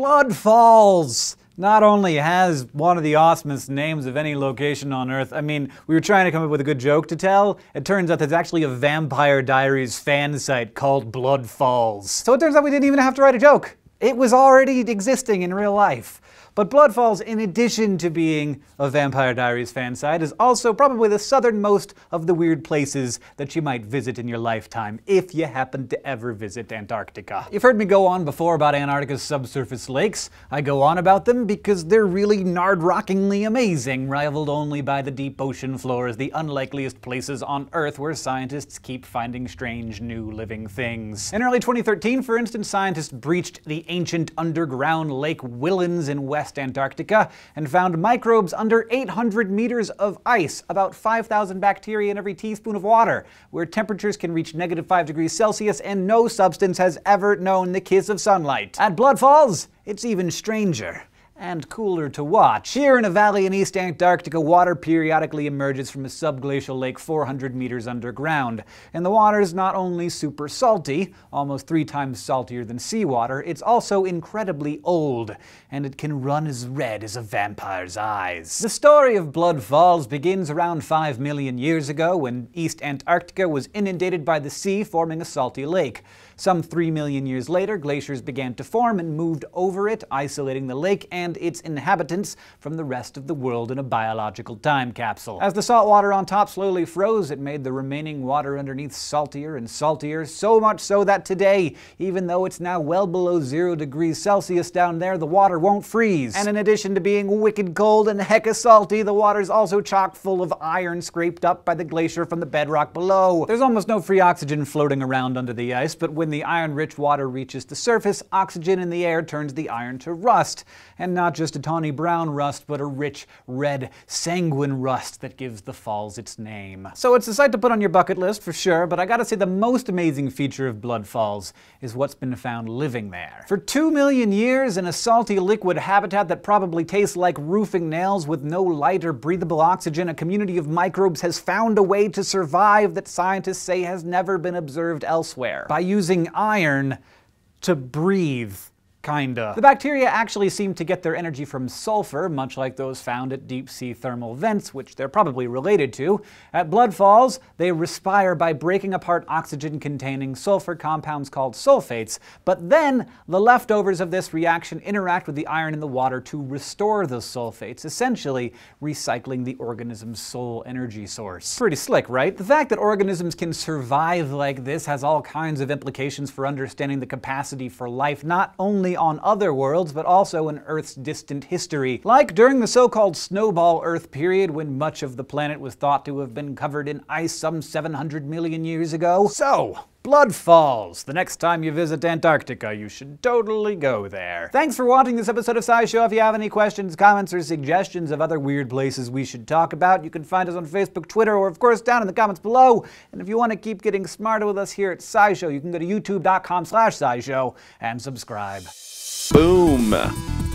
Blood Falls! Not only has one of the awesomest names of any location on Earth, I mean, we were trying to come up with a good joke to tell. It turns out there's actually a Vampire Diaries fan site called Blood Falls. So it turns out we didn't even have to write a joke. It was already existing in real life. But Blood Falls, in addition to being a Vampire Diaries fan site, is also probably the southernmost of the weird places that you might visit in your lifetime, if you happen to ever visit Antarctica. You've heard me go on before about Antarctica's subsurface lakes. I go on about them because they're really nard-rockingly amazing, rivaled only by the deep ocean floor as the unlikeliest places on Earth where scientists keep finding strange new living things. In early 2013, for instance, scientists breached the ancient underground Lake Whillans in West Antarctica and found microbes under 800 meters of ice, about 5,000 bacteria in every teaspoon of water, where temperatures can reach -5 degrees Celsius and no substance has ever known the kiss of sunlight. At Blood Falls, it's even stranger and cooler to watch. Here in a valley in East Antarctica, water periodically emerges from a subglacial lake 400 meters underground. And the water is not only super salty, almost 3 times saltier than seawater, it's also incredibly old, and it can run as red as a vampire's eyes. The story of Blood Falls begins around 5 million years ago when East Antarctica was inundated by the sea, forming a salty lake. Some 3 million years later, glaciers began to form and moved over it, isolating the lake and its inhabitants from the rest of the world in a biological time capsule. As the salt water on top slowly froze, it made the remaining water underneath saltier and saltier, so much so that today, even though it's now well below 0 degrees Celsius down there, the water won't freeze. And in addition to being wicked cold and hecka salty, the water's also chock full of iron scraped up by the glacier from the bedrock below. There's almost no free oxygen floating around under the ice, but when the iron-rich water reaches the surface, oxygen in the air turns the iron to rust. And not just a tawny brown rust, but a rich, red, sanguine rust that gives the falls its name. So it's a site to put on your bucket list for sure, but I gotta say the most amazing feature of Blood Falls is what's been found living there. For 2 million years, in a salty liquid habitat that probably tastes like roofing nails with no light or breathable oxygen, a community of microbes has found a way to survive that scientists say has never been observed elsewhere. By using iron to breathe. Kinda. The bacteria actually seem to get their energy from sulfur, much like those found at deep-sea thermal vents, which they're probably related to. At Blood Falls, they respire by breaking apart oxygen-containing sulfur compounds called sulfates, but then the leftovers of this reaction interact with the iron in the water to restore those sulfates, essentially recycling the organism's sole energy source. Pretty slick, right? The fact that organisms can survive like this has all kinds of implications for understanding the capacity for life, not only on other worlds, but also in Earth's distant history. Like during the so-called snowball Earth period, when much of the planet was thought to have been covered in ice some 700 million years ago. So, Blood Falls. The next time you visit Antarctica, you should totally go there. Thanks for watching this episode of SciShow. If you have any questions, comments, or suggestions of other weird places we should talk about, you can find us on Facebook, Twitter, or of course down in the comments below. And if you want to keep getting smarter with us here at SciShow, you can go to youtube.com/SciShow and subscribe. Boom.